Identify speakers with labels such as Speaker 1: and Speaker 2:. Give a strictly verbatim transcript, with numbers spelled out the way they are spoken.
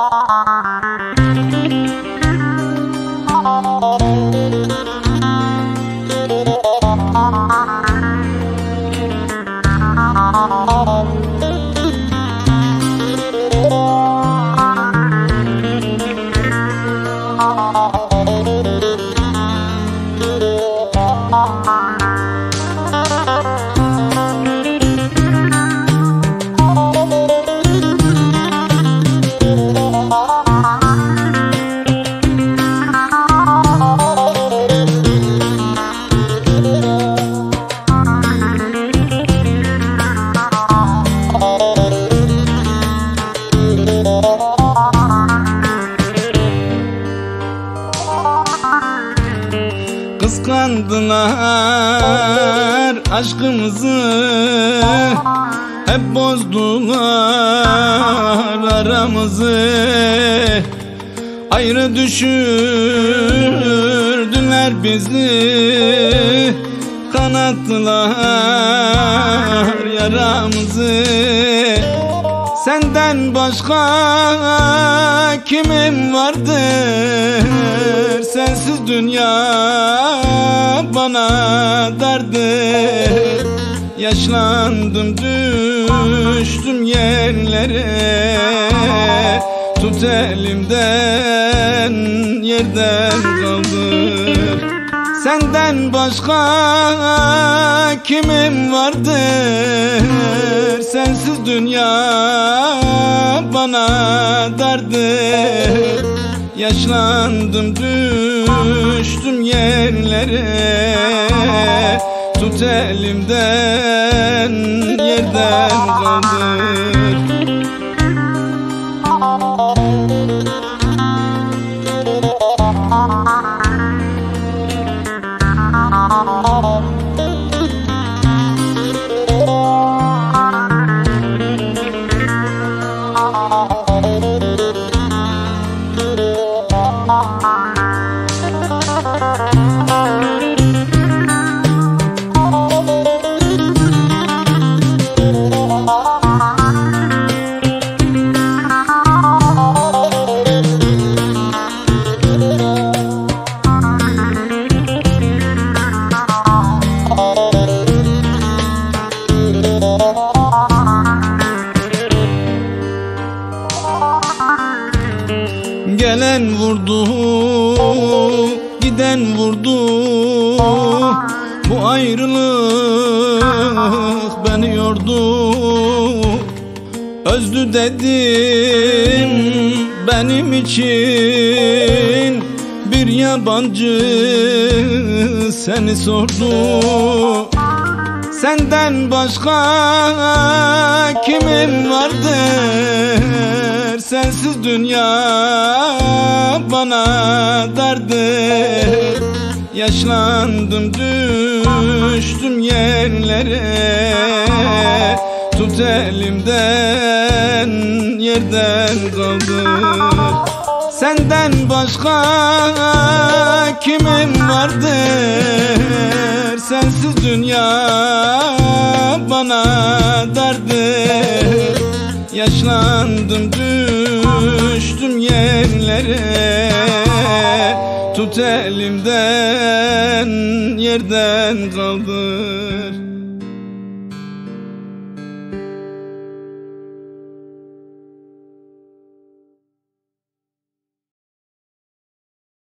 Speaker 1: Kıskandılar aşkımızı, hep bozdular aramızı. Ayrı düşürdüler bizi, kanattılar yaramızı. Senden başka kimim vardır? Sensiz dünya bana dardır. Yaşlandım, düştüm yerlere. Tut elimden, yerden kaldır. Senden başka kimim vardır? Sensiz dünya bana dardır. Yaşlandım, düştüm yerlere. Tut elimden, yerden kaldır. Gelen vurdu, giden vurdu. Bu ayrılık beni yordu. Özlü dedim benim için, bir yabancı seni sordu. Senden başka kimim vardır? Sensiz dünya bana dardır. Yaşlandım, düştüm yerlere. Tut elimden, yerden kaldır. Senden başka kimim vardır? Sensiz dünya bana dardır. Yaşlandım, düştüm yerlere. Tut elimden, yerden kaldır.